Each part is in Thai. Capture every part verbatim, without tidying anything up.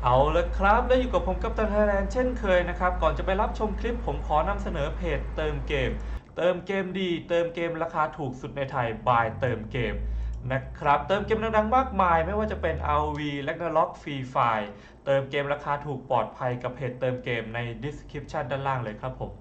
เอาละครับแล้วอยู่กับผมกัปตันไทยแลนด์เช่นเคยนะครับก่อนจะไปรับชมคลิปผมขอนำเสนอเพจเติมเกมเติมเกมดีเติมเกมราคาถูกสุดในไทยบายเติมเกมนะครับเติมเกมดังๆมากมายไม่ว่าจะเป็น อาร์ โอ วี Ragnarok Free Fire เติมเกมราคาถูกปลอดภัยกับเพจเติมเกมใน description ด้านล่างเลยครับผม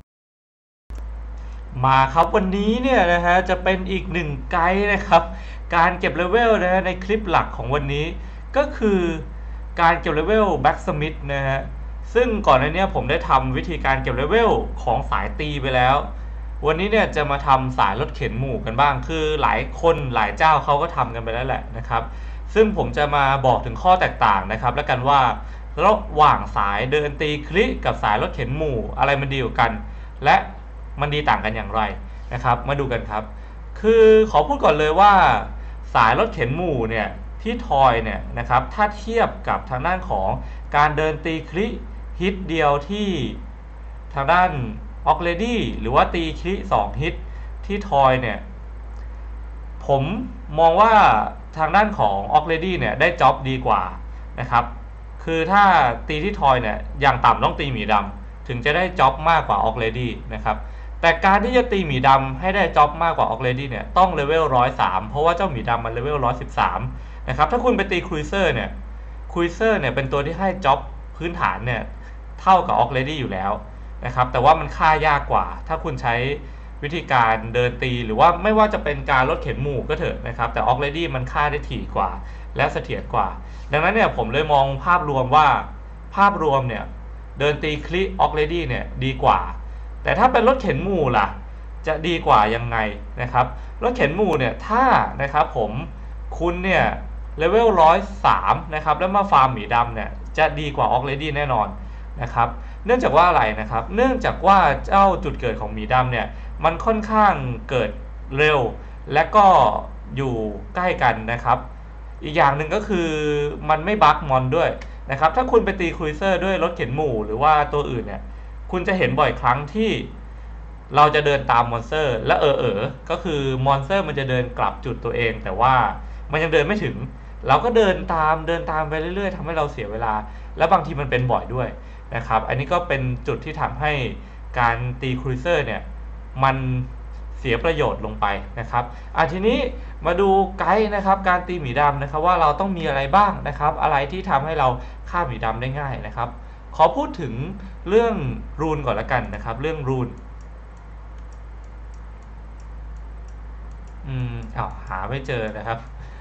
มาครับวันนี้เนี่ยนะฮะจะเป็นอีกหนึ่งไกด์นะครับการเก็บเลเวลนะฮะในคลิปหลักของวันนี้ก็คือการเก็บเลเวลแบ็กสมิธนะฮะซึ่งก่อนหน้านี้ผมได้ทำวิธีการเก็บเลเวลของสายตีไปแล้ววันนี้เนี่ยจะมาทำสายรถเข็นหมู่กันบ้างคือหลายคนหลายเจ้าเขาก็ทำกันไปแล้วแหละนะครับซึ่งผมจะมาบอกถึงข้อแตกต่างนะครับแล้วกันว่าระหว่างสายเดินตีคลิกับสายรถเข็นหมู่อะไรมันดีกว่ากันและมันดีต่างกันอย่างไรนะครับมาดูกันครับคือขอพูดก่อนเลยว่าสายรถเข็นหมู่เนี่ยที่ทอยเนี่ยนะครับถ้าเทียบกับทางด้านของการเดินตีคลิฮิตเดียวที่ทางด้านออกเลดี้หรือว่าตีคลิสองฮิตที่ทอยเนี่ยผมมองว่าทางด้านของออกเลดี้เนี่ยได้จ็อบดีกว่านะครับคือถ้าตีที่ทอยเนี่ยอย่างต่ำต้องตีหมีดำถึงจะได้จ็อบมากกว่าออกเลดี้นะครับแต่การที่จะตีหมีดำให้ได้จ็อบมากกว่าออกเลดี้เนี่ยต้องเลเวลหนึ่งร้อยสามเพราะว่าเจ้าหมีดำมันเลเวลหนึ่งร้อยสิบสามนะครับถ้าคุณไปตีครูเซอร์เนี่ยครูเซอร์เนี่ยเป็นตัวที่ให้จ็อบพื้นฐานเนี่ยเท่ากับออกเลดี้อยู่แล้วนะครับแต่ว่ามันค่ายากกว่าถ้าคุณใช้วิธีการเดินตีหรือว่าไม่ว่าจะเป็นการลดเข็นหมู่ก็เถอะนะครับแต่ออกเลดี้มันค่าได้ถี่กว่าและเสถียรกว่าดังนั้นเนี่ยผมเลยมองภาพรวมว่าภาพรวมเนี่ยเดินตีคลิออกเลดี้เนี่ยดีกว่าแต่ถ้าเป็นรถเข็นหมู่ล่ะจะดีกว่ายังไงนะครับรถเข็นหมู่เนี่ยถ้านะครับผมคุณเนี่ยเลเวลหนึ่งร้อยสามนะครับแล้วมาฟาร์มหมีดำเนี่ยจะดีกว่าออกเลดี้แน่นอนนะครับเนื่องจากว่าอะไรนะครับเนื่องจากว่าเจ้าจุดเกิดของหมีดำเนี่ยมันค่อนข้างเกิดเร็วและก็อยู่ใกล้กันนะครับอีกอย่างหนึ่งก็คือมันไม่บั๊กมอนด้วยนะครับถ้าคุณไปตีครูเซอร์ด้วยรถเข็นหมู่หรือว่าตัวอื่นเนี่ยคุณจะเห็นบ่อยครั้งที่เราจะเดินตามมอนสเตอร์และเออเออก็คือมอนสเตอร์มันจะเดินกลับจุดตัวเองแต่ว่ามันยังเดินไม่ถึงเราก็เดินตามเดินตามไปเรื่อยๆทำให้เราเสียเวลาและบางทีมันเป็นบ่อยด้วยนะครับอันนี้ก็เป็นจุดที่ทำให้การตีครูเซอร์เนี่ยมันเสียประโยชน์ลงไปนะครับอ่ะทีนี้มาดูไกด์นะครับการตีหมีดำนะครับว่าเราต้องมีอะไรบ้างนะครับอะไรที่ทำให้เราฆ่าหมีดำได้ง่ายนะครับขอพูดถึงเรื่องรูนก่อนละกันนะครับเรื่องรูนอืมอ้าวหาไม่เจอนะครับ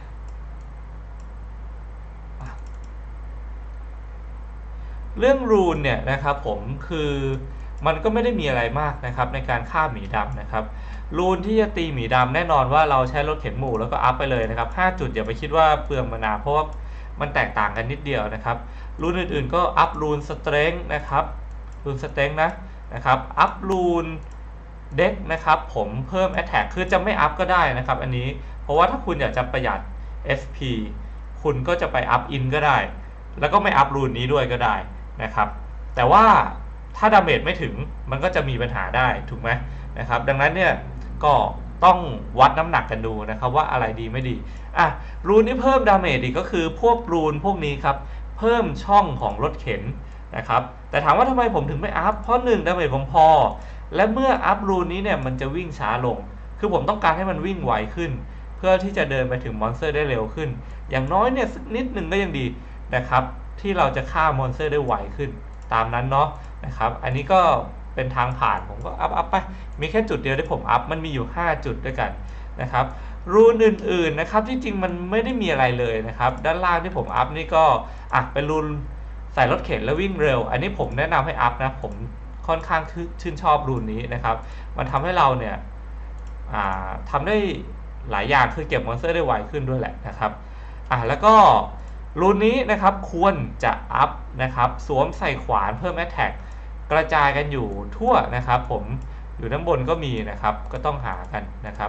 เรื่องรูนเนี่ยนะครับผมคือมันก็ไม่ได้มีอะไรมากนะครับในการฆ่าหมีดำนะครับรูนที่จะตีหมีดำแน่นอนว่าเราใช้รถเข็นหมู่แล้วก็อัพไปเลยนะครับห้าจุดอย่าไปคิดว่าเปลืองมานาเพราะว่ามันแตกต่างกันนิดเดียวนะครับรูนอื่นๆก็อัพรูนสเตรนท์นะครับรูนสเตรนท์นะนะครับอัพรูนเด็กนะครับผมเพิ่ม Attack คือจะไม่อัพก็ได้นะครับอันนี้เพราะว่าถ้าคุณอยากจะประหยัด เอส พี คุณก็จะไปอัพอินก็ได้แล้วก็ไม่อัพรูนนี้ด้วยก็ได้นะครับแต่ว่าถ้าดาเมจไม่ถึงมันก็จะมีปัญหาได้ถูกไหมนะครับดังนั้นเนี่ยก็ต้องวัดน้ำหนักกันดูนะครับว่าอะไรดีไม่ดีอ่ะรูนที่เพิ่มดาเมจอีกก็คือพวกรูนพวกนี้ครับเพิ่มช่องของรถเข็นนะครับแต่ถามว่าทำไมผมถึงไม่อัพเพราะหนึ่งดาเมจผมพอและเมื่ออัพรูนนี้เนี่ยมันจะวิ่งช้าลงคือผมต้องการให้มันวิ่งไวขึ้นเพื่อที่จะเดินไปถึงมอนสเตอร์ได้เร็วขึ้นอย่างน้อยเนี่ยสักนิดหนึ่งก็ยังดีนะครับที่เราจะฆ่ามอนสเตอร์ได้ไวขึ้นตามนั้นเนาะนะครับอันนี้ก็เป็นทางผ่านผมก็อัพอัพไปมีแค่จุดเดียวที่ผมอัพมันมีอยู่ห้าจุดด้วยกันนะครับรูนอื่นๆนะครับที่จริงมันไม่ได้มีอะไรเลยนะครับด้านล่างที่ผมอัพนี่ก็อ่ะเป็นรูนใส่รถเข็นแล้ววิ่งเร็วอันนี้ผมแนะนำให้อัพนะผมค่อนข้างชื่นชอบรูนนี้นะครับมันทำให้เราเนี่ยทำได้หลายอย่างคือเก็บมอนสเตอร์ได้ไวขึ้นด้วยแหละนะครับอ่ะแล้วก็รูนนี้นะครับควรจะอัพนะครับสวมใส่ขวานเพิ่ม Attack กระจายกันอยู่ทั่วนะครับผมอยู่ด้านบนก็มีนะครับก็ต้องหากันนะครับ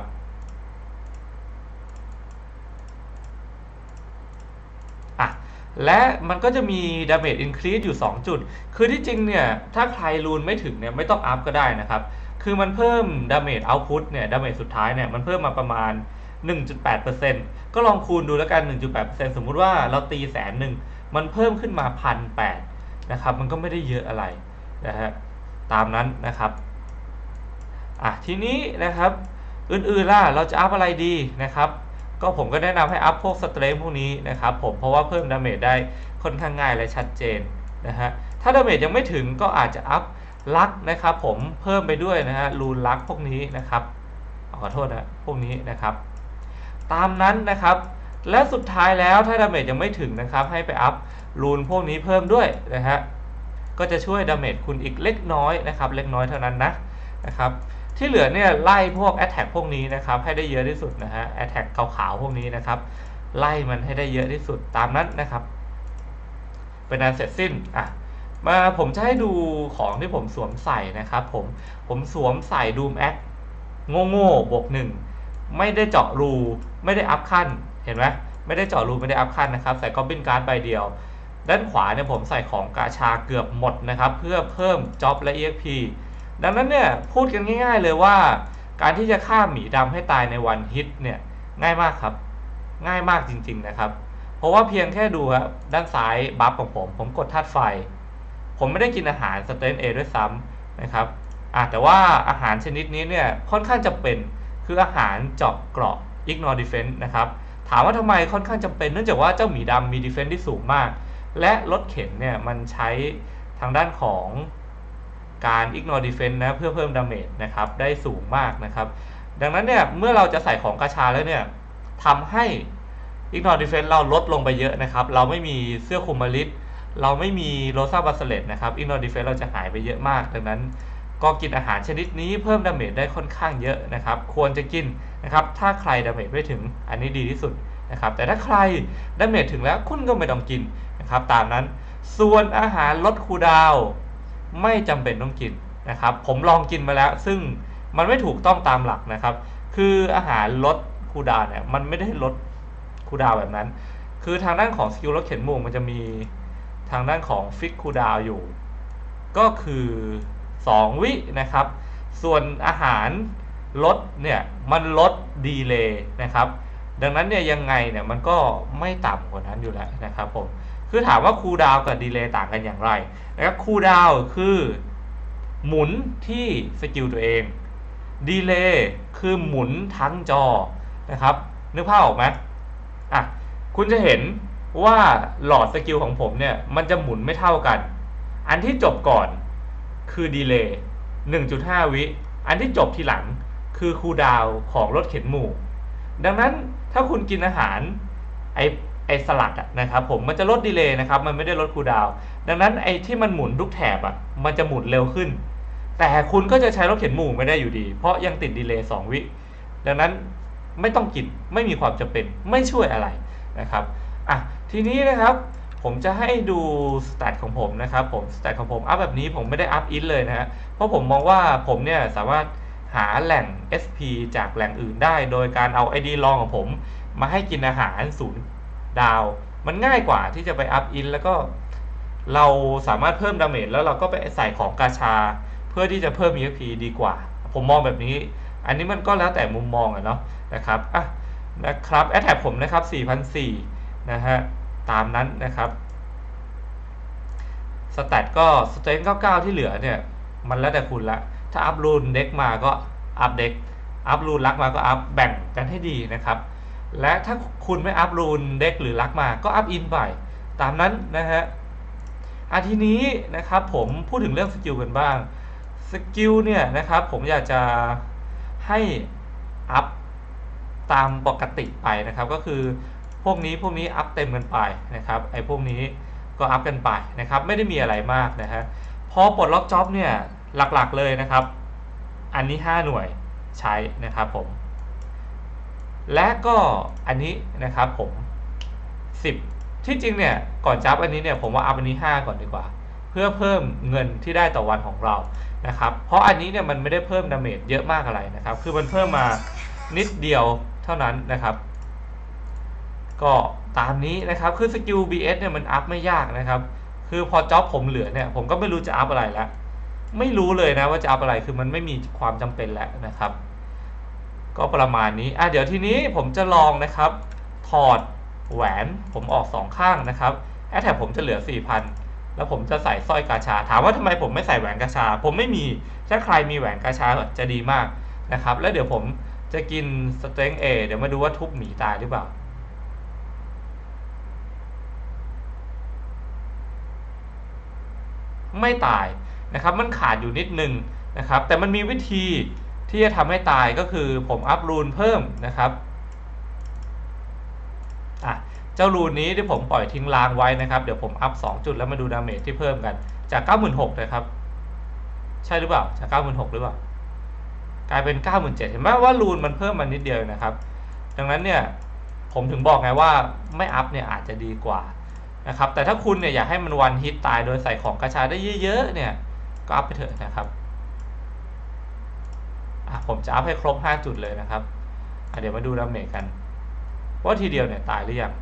อ่ะและมันก็จะมี Damage Increase อยู่สองจุดคือที่จริงเนี่ยถ้าใครรูนไม่ถึงเนี่ยไม่ต้องอัพก็ได้นะครับคือมันเพิ่ม Damage Output เนี่ย Damage สุดท้ายเนี่ยมันเพิ่มมาประมาณ หนึ่งจุดแปดเปอร์เซ็นต์ ก็ลองคูณดูแล้วกัน หนึ่งจุดแปดเปอร์เซ็นต์ สมมุติว่าเราตีแสนหนึ่งมันเพิ่มขึ้นมาพันแปดนะครับมันก็ไม่ได้เยอะอะไรนะฮะตามนั้นนะครับอ่ะทีนี้นะครับอื่นๆล่ะเราจะอัพอะไรดีนะครับก็ผมก็แนะนำให้อัพพวกสเตรนท์พวกนี้นะครับผมเพราะว่าเพิ่มดาเมจได้ค่อนข้างง่ายและชัดเจนนะฮะถ้าดาเมจยังไม่ถึงก็อาจจะอัพลักนะครับผมเพิ่มไปด้วยนะฮะรูนลักพวกนี้นะครับขอโทษนะพวกนี้นะครับตามนั้นนะครับและสุดท้ายแล้วถ้าดาเมจยังไม่ถึงนะครับให้ไปอัพรูนพวกนี้เพิ่มด้วยนะฮะก็จะช่วยดาเมจคุณอีกเล็กน้อยนะครับเล็กน้อยเท่านั้นนะนะครับที่เหลือเนี่ยไล่พวก Attack พวกนี้นะครับให้ได้เยอะที่สุดนะฮะ Attack ขาวๆพวกนี้นะครับไล่มันให้ได้เยอะที่สุดตามนั้นนะครับเป็นอันเสร็จสิ้นอ่ะมาผมจะให้ดูของที่ผมสวมใส่นะครับผมผมสวมใส่ Doom Axe โง่ๆบวกหนึ่งไม่ได้เจาะรูไม่ได้อัพขั้นเห็นไหมไม่ได้เจาะรูไม่ได้อัพขั้นนะครับใส่ Goblin Guard ใบเดียวด้านขวาเนี่ยผมใส่ของกาชาเกือบหมดนะครับเพื่อเพิ่มจ็อบและ อี เอ็กซ์ พี ดังนั้นเนี่ยพูดกันง่ายๆเลยว่าการที่จะฆ่าหมีดำให้ตายในวันฮิตเนี่ยง่ายมากครับง่ายมากจริงๆนะครับเพราะว่าเพียงแค่ดูครับด้านซ้ายบัฟของผมผมกดธาตุไฟผมไม่ได้กินอาหารสเตนเอด้วยซ้ำนะครับอ่ะแต่ว่าอาหารชนิดนี้เนี่ยค่อนข้างจำเป็นคืออาหารเจาะเกราะ Ignore Defense นะครับถามว่าทำไมค่อนข้างจำเป็นเนื่องจากว่าเจ้าหมีดำมี Defense ที่สูงมากและรถเข็นเนี่ยมันใช้ทางด้านของการ Ignore Defense นะเพื่อเพิ่มดาเมจนะครับได้สูงมากนะครับดังนั้นเนี่ยเมื่อเราจะใส่ของกาชาแล้วเนี่ยทำให้ Ignore Defense เราลดลงไปเยอะนะครับเราไม่มีเสื้อคลุมมาริสเราไม่มีโรซาบาสเลตนะครับ Ignore Defense เราจะหายไปเยอะมากดังนั้นก็กินอาหารชนิดนี้เพิ่มดาเมจได้ค่อนข้างเยอะนะครับควรจะกินนะครับถ้าใครดาเมจไม่ถึงอันนี้ดีที่สุดนะครับแต่ถ้าใครดาเมจถึงแล้วคุณก็ไม่ต้องกินนะครับตามนั้นส่วนอาหารลดคูลดาวน์ไม่จำเป็นต้องกินนะครับผมลองกินมาแล้วซึ่งมันไม่ถูกต้องตามหลักนะครับคืออาหารลดคูลดาวน์เนี่ยมันไม่ได้ลดคูลดาวน์แบบนั้นคือทางด้านของสกิลรถเข็นหมู่มันจะมีทางด้านของฟิกคูลดาวน์อยู่ก็คือสองวินะครับส่วนอาหารลดเนี่ยมันลดดีเลย์นะครับดังนั้นเนี่ยยังไงเนี่ยมันก็ไม่ต่ำกว่านั้นอยู่แล้วนะครับผมคือถามว่าคูลดาวน์กับดีเลย์ต่างกันอย่างไรนะครับคูลดาวน์คือหมุนที่สกิลตัวเองดีเลย์คือหมุนทั้งจอนะครับนึกภาพออกไหมอ่ะคุณจะเห็นว่าหลอดสกิลของผมเนี่ยมันจะหมุนไม่เท่ากันอันที่จบก่อนคือดีเลย์ หนึ่งจุดห้า วิอันที่จบทีหลังคือคูลดาวน์ของรถเข็นหมู่ดังนั้นถ้าคุณกินอาหารไอไอสลัดอะนะครับผมมันจะลดดีเลย์นะครับมันไม่ได้ลดคูลดาวน์ดังนั้นไอที่มันหมุนทุกแถบอะมันจะหมุนเร็วขึ้นแต่คุณก็จะใช้รถเข็นหมู่ไม่ได้อยู่ดีเพราะยังติดดีเลย์สองวิดังนั้นไม่ต้องกินไม่มีความจำเป็นไม่ช่วยอะไรนะครับอ่ะทีนี้นะครับผมจะให้ดูสแตทของผมนะครับผมสแตทของผมอัพแบบนี้ผมไม่ได้อัพอินเลยนะฮะเพราะผมมองว่าผมเนี่ยสามารถหาแหล่ง เอส พี จากแหล่งอื่นได้โดยการเอา ไอ ดี ลองของผมมาให้กินอาหารศูนย์ดาวมันง่ายกว่าที่จะไปอัพอินแล้วก็เราสามารถเพิ่มดาเมจแล้วเราก็ไปใส่ของกาชาเพื่อที่จะเพิ่ม อี เอ็กซ์ พี ดีกว่าผมมองแบบนี้อันนี้มันก็แล้วแต่มุมมองอะเนาะนะครับอ่ะนะครับแอทแทกผมนะครับ สี่พันสี่ร้อย นะฮะตามนั้นนะครับสแตทก็สเตรนท์เก้าสิบเก้าที่เหลือเนี่ยมันแล้วแต่คุณละถ้าอัพรูนเด็กมาก็อัพเด็กอัพรูนลักมาก็อัพแบ่งกันให้ดีนะครับและถ้าคุณไม่อัพรูนเด็กหรือลักมาก็อัพอินไปตามนั้นนะฮะอาทีนี้นะครับผมพูดถึงเรื่องสกิลกันบ้างสกิลเนี่ยนะครับผมอยากจะให้อัพตามปกติไปนะครับก็คือพวกนี้พวกนี้อัพเต็มกันไปนะครับไอ้พวกนี้ก็อัพกันไปนะครับไม่ได้มีอะไรมากนะฮะพอปลดล็อกจ็อบเนี่ยหลักๆเลยนะครับอันนี้ห้าหน่วยใช้นะครับผมและก็อันนี้นะครับผมสิบที่จริงเนี่ยก่อนจับอันนี้เนี่ยผมว่าอัพอันนี้ห้าก่อนดีกว่าเพื่อเพิ่มเงินที่ได้ต่อวันของเรานะครับเพราะอันนี้เนี่ยมันไม่ได้เพิ่มดาเมจเยอะมากอะไรนะครับคือมันเพิ่มมานิดเดียวเท่านั้นนะครับก็ตามนี้นะครับคือสกิล บี เอส เนี่ยมันอัพไม่ยากนะครับคือพอจ็อบผมเหลือเนี่ยผมก็ไม่รู้จะอัพอะไรแล้วไม่รู้เลยนะว่าจะอัพอะไรคือมันไม่มีความจำเป็นแล้วนะครับก็ประมาณนี้อ่ะเดี๋ยวทีนี้ผมจะลองนะครับถอดแหวนผมออกสองข้างนะครับแอทแทกผมจะเหลือ สี่พัน แล้วผมจะใส่สร้อยกาชาถามว่าทำไมผมไม่ใส่แหวนกาชาผมไม่มีถ้าใครมีแหวนกาชาจะดีมากนะครับแล้วเดี๋ยวผมจะกินสเต็งเอเดี๋ยวมาดูว่าทุบหมีตายหรือเปล่าไม่ตายนะครับมันขาดอยู่นิดนึงนะครับแต่มันมีวิธีที่จะทำให้ตายก็คือผมอัพรูนเพิ่มนะครับอ่ะเจ้ารูนนี้ที่ผมปล่อยทิ้งล้างไว้นะครับเดี๋ยวผมอัพสองจุดแล้วมาดูดาเมจที่เพิ่มกันจาก เก้าหมื่นหกพัน นะครับใช่หรือเปล่าจาก เก้าหมื่นหกพัน หรือเปล่ากลายเป็น เก้าหมื่นเจ็ดพัน เห็นไหมว่ารูนมันเพิ่มมานิดเดียวนะครับดังนั้นเนี่ยผมถึงบอกไงว่าไม่อัพเนี่ยอาจจะดีกว่านะครับแต่ถ้าคุณเนี่ยอยากให้มันวันฮิตตายโดยใส่ของกระชาได้เยอะๆเนี่ยก็อัพไปเถอะนะครับอ่ะผมจะอัพให้ครบห้าจุดเลยนะครับอ่ะเดี๋ยวมาดูดาเมจกันว่าทีเดียวเนี่ยตายหรือยัง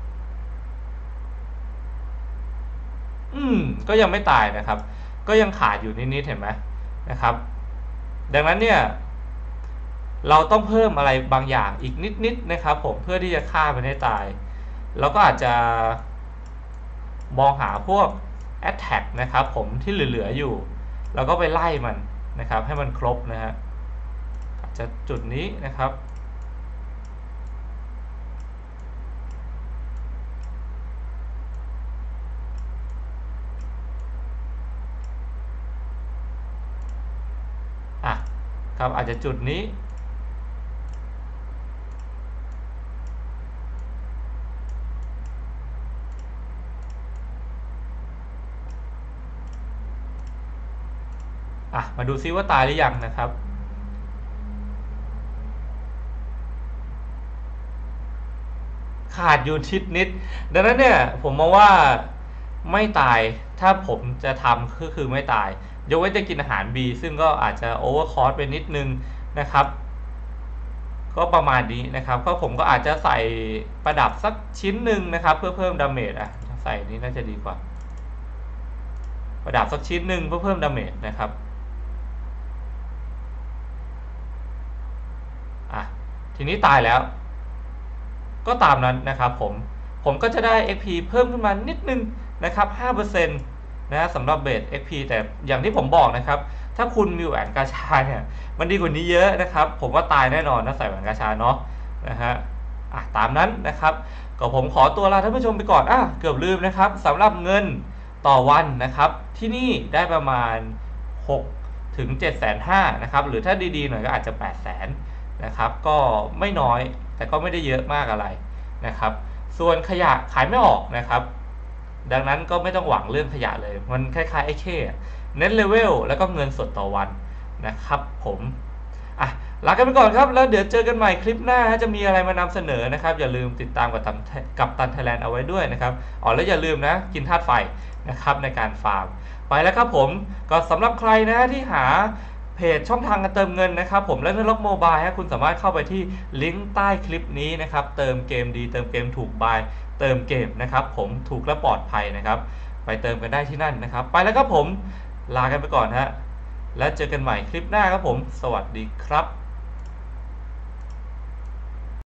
อืมก็ยังไม่ตายนะครับก็ยังขาดอยู่นิดๆเห็นไหมนะครับดังนั้นเนี่ยเราต้องเพิ่มอะไรบางอย่างอีกนิดๆนะครับผมเพื่อที่จะฆ่ามันให้ตายเราก็อาจจะมองหาพวก attack นะครับผมที่เหลือๆอยู่เราก็ไปไล่มันนะครับให้มันครบนะฮะอาจจะจุดนี้นะครับอ่ะครับอาจจะจุดนี้อ่ะมาดูซิว่าตายหรือยังนะครับขาดอยู่ทิศนิดดังนั้นเนี่ยผมมองว่าไม่ตายถ้าผมจะทำก็คือไม่ตายยกเว้นจะกินอาหาร B ซึ่งก็อาจจะโอเวอร์คอร์สไปนิดนึงนะครับก็ประมาณนี้นะครับก็ผมก็อาจจะใส่ประดับสักชิ้นหนึ่งนะครับเพื่อเพิ่มดาเมจอ่ะใส่นี้น่าจะดีกว่าประดับสักชิ้นหนึ่งเพื่อเพิ่มดาเมจนะครับอ่ะทีนี้ตายแล้วก็ตามนั้นนะครับผมผมก็จะได้ เอ็กซ์ พี เพิ่มขึ้นมานิดนึงนะครับ ห้าเปอร์เซ็นต์ นะสำหรับเบส เอ็กซ์ พี แต่อย่างที่ผมบอกนะครับถ้าคุณมีแหวนกาชาเนี่ยมันดีกว่านี้เยอะนะครับผมว่าตายแน่นอนถ้าใส่แหวนกาชาเนาะนะฮะอ่ะตามนั้นนะครับก็ผมขอตัวลาท่านผู้ชมไปก่อนอ่ะเกือบลืมนะครับสำหรับเงินต่อวันนะครับที่นี่ได้ประมาณหกถึงเจ็ดแสนห้านะครับหรือถ้าดีๆหน่อยก็อาจจะแปดแสนนะครับก็ไม่น้อยแต่ก็ไม่ได้เยอะมากอะไรนะครับส่วนขยะขายไม่ออกนะครับดังนั้นก็ไม่ต้องหวังเรื่องขยะเลยมันคล้ายๆไอ้เข้เน้นเลเวลแล้วก็เงินสดต่อวันนะครับผมอ่ะลากันไปก่อนครับแล้วเดี๋ยวเจอกันใหม่คลิปหน้าจะมีอะไรมานำเสนอนะครับอย่าลืมติดตามกับตันกับตันไทยแลนด์เอาไว้ด้วยนะครับอ๋อแล้วอย่าลืมนะกินธาตุไฟนะครับในการฟาร์มไปแล้วครับผมก็สำหรับใครนะที่หาเพจช่องทางการเติมเงินนะครับผมและนล็อกโมบายฮะคุณสามารถเข้าไปที่ลิงก์ใต้คลิปนี้นะครับเติมเกมดีเติมเกมถูกบายเติมเกมนะครับผมถูกและปลอดภัยนะครับไปเติมกันได้ที่นั่นนะครับไปแล้วครับผมลากันไปก่อนฮะแล้วเจอกันใหม่คลิปหน้าครับผมสวัสดีครับ